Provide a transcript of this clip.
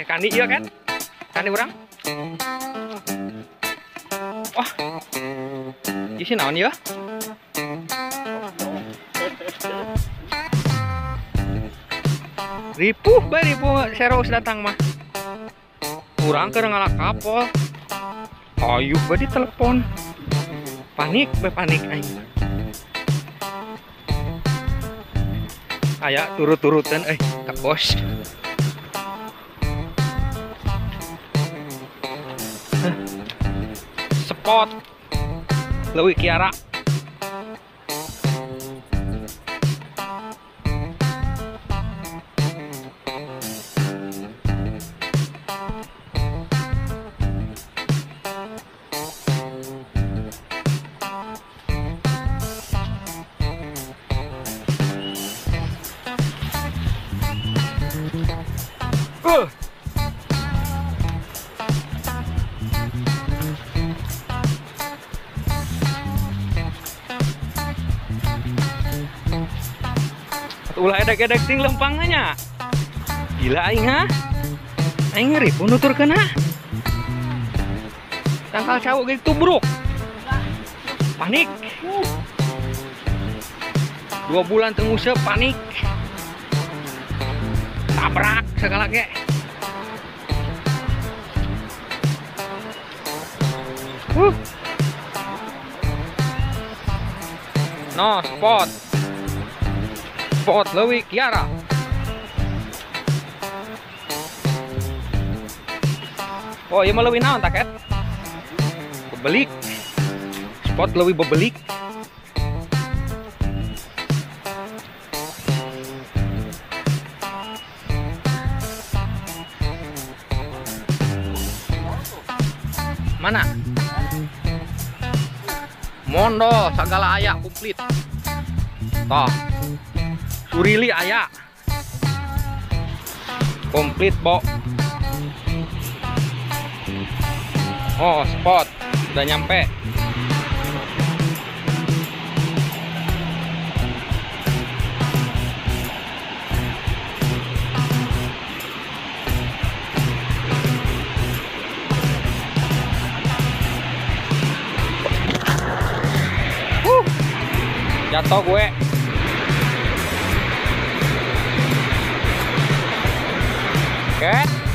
Kayak kandi iya kan? Kandi orang? Wah, isi naon ya? Ripuh seros datang mah. Kurang ke ngalak kapal. Ayo badi telepon. Panik aing. Aya turut-turutan ka bos. Spot Leuwih Kiara. Ulah edek-edek ting lempangnya. Gila aing ha. Aing ngeri pun nuturkeun ha. Tangkal cawuk gitu tubruk. Panik. 2 bulan teu nguseup panik. Tabrak segala ge. No spot Leuwih Kiara. Oh iya mah leuwih naon tak, Ket? Bebelik. Spot leuwih bebelik. Mana? Mondo sagala aya komplit. Toh. Surili aya. Komplit, Bo. Oh, spot. Udah nyampe. Jatuh gue. Oke.